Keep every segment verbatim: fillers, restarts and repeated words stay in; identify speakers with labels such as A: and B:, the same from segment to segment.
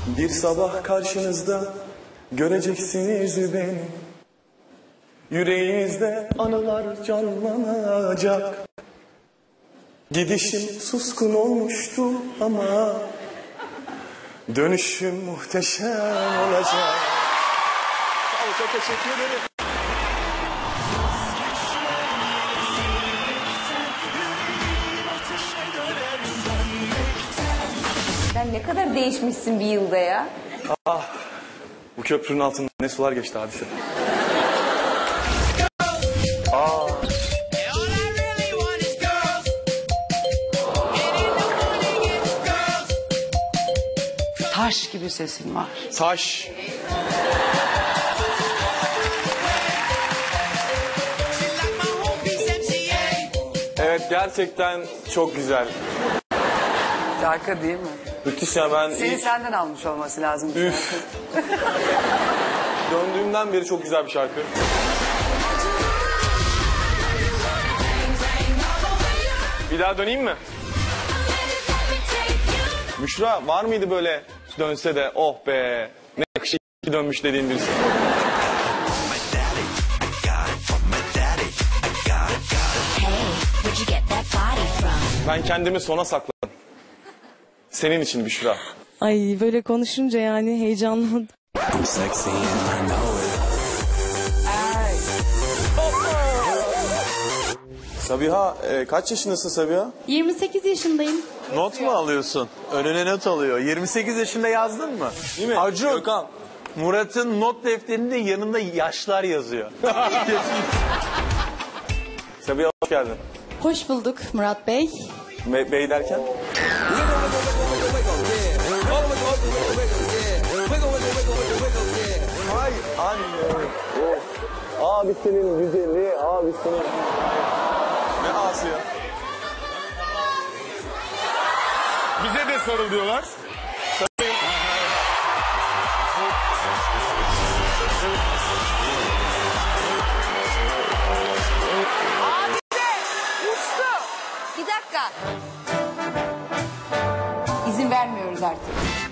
A: Bir sabah karşınızda göreceksiniz beni. Yüreğinizde anılar canlanacak. Gidişim suskun olmuştu ama dönüşüm muhteşem olacak. Çok teşekkür ederim.
B: Sen ne kadar değişmişsin bir yılda ya.
A: Ah, bu köprünün altında ne sular geçti Hadise. Aa.
C: Taş gibi sesin var.
A: Taş. Evet, gerçekten çok güzel.
C: Şarkı değil mi?
A: Müthiş ya, ben
C: Seni
A: ilk
C: senden almış olması lazım.
A: Üf. döndüğümden beri çok güzel bir şarkı. Bir daha döneyim mi? Büşra, var mıydı böyle dönse de oh be ne yakışıklı dönmüş dediğin birisi? Ben kendimi sona sakladım. Senin için Büşra.
D: Ay böyle konuşunca yani heyecanlandım.
A: Sabiha, e, kaç yaşındasın Sabiha?
D: yirmi sekiz yaşındayım.
E: Not mu alıyorsun? Önüne not alıyor. yirmi sekiz yaşında yazdın mı?
A: Değil mi?
E: Acun,
A: Gökhan.
E: Murat'ın not defterinde yanında yaşlar yazıyor.
A: Sabiha, hoş geldin.
D: Hoş bulduk Murat Bey.
A: Me- Bey derken? Ay anne. Oh. Abisinin güzeli, abisinin... Ne ağası ya? Bize de sarıl diyorlar.
B: Bir dakika. İzin vermiyoruz artık.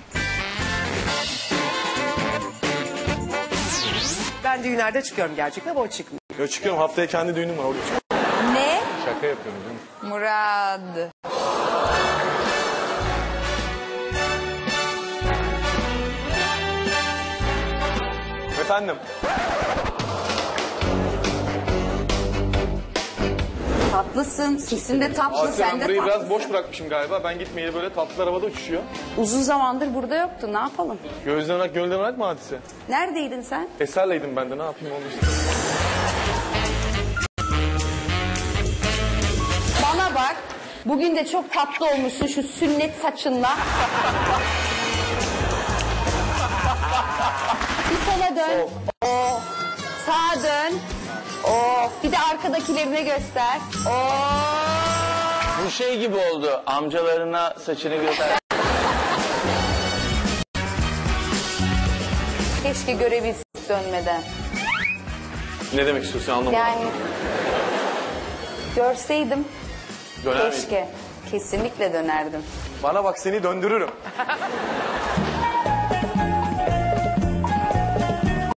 C: Ben düğünlerde çıkıyorum gerçekten ama o çıkmıyor.
A: Yo, çıkıyorum, haftaya kendi düğünüm var, orada çıkıyorum.
B: Ne?
A: Şaka yapıyorum canım.
B: Murad.
A: Efendim?
B: Tatlısın. Sesin de tatlı.
A: Asya,
B: Sen
A: ben
B: de
A: burayı
B: tatlısın.
A: biraz boş bırakmışım galiba. Ben gitmeyeli böyle tatlılar havada uçuşuyor.
B: Uzun zamandır burada yoktu. Ne yapalım?
A: Gözden olarak, gölden olarak mı Hadise?
B: Neredeydin sen?
A: Eserleydim ben de, ne yapayım oldu işte.
B: Bana bak. Bugün de çok tatlı olmuşsun şu sünnet saçınla. Bir sola dön. Oh. Sağa dön. Oh. Bir de arkadakilerine göster. Oh.
E: Bu şey gibi oldu. Amcalarına saçını göster.
B: Keşke görebilsek dönmeden.
A: Ne demek istiyorsun anlamadım.
B: Yani görseydim
A: Döner miydin?
B: keşke. Kesinlikle dönerdim.
A: Bana bak, seni döndürürüm.